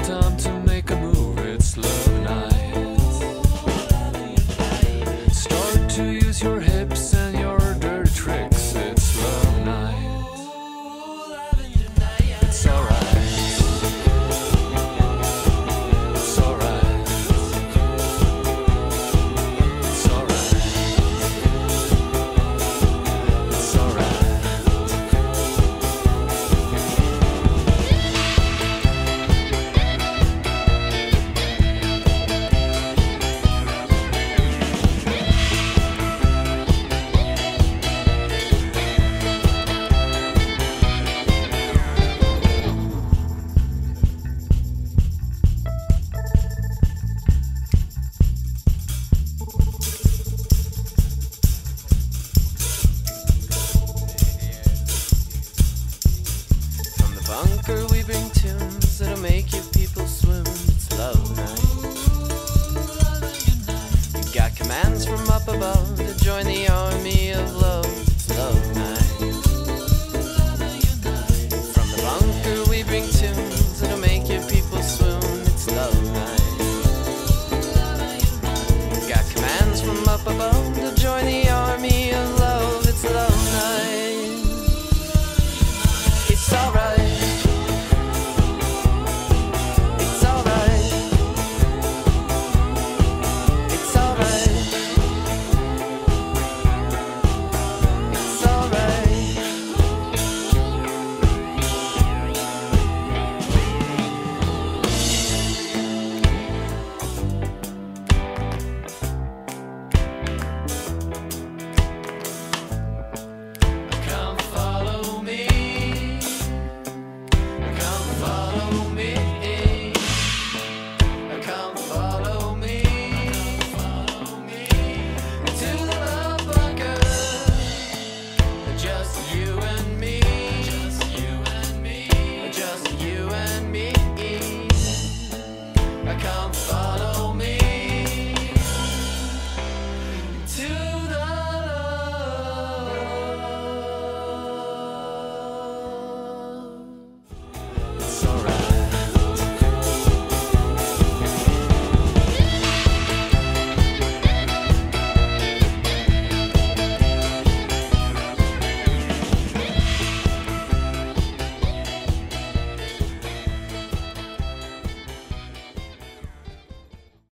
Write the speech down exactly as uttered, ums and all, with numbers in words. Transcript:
time to make a move, it's love night. Start to use your hips and your dirty tricks, it's love night. It's alright. It's alright. It's alright. It's alright. Bunker, we bring tunes that'll make you people swoon. It's love night. You got commands from up above to join the army.